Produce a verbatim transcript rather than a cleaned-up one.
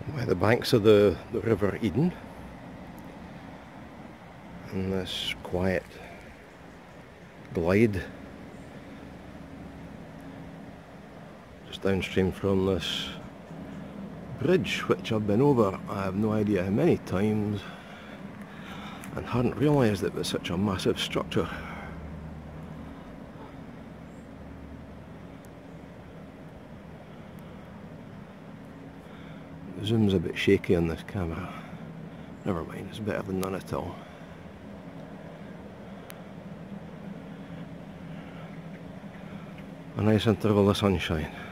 by the banks of the, the River Eden, in this quiet glide just downstream from this bridge, which I've been over I have no idea how many times and hadn't realised it was such a massive structure. The zoom's a bit shaky on this camera. Never mind, it's better than none at all. A nice interval of sunshine.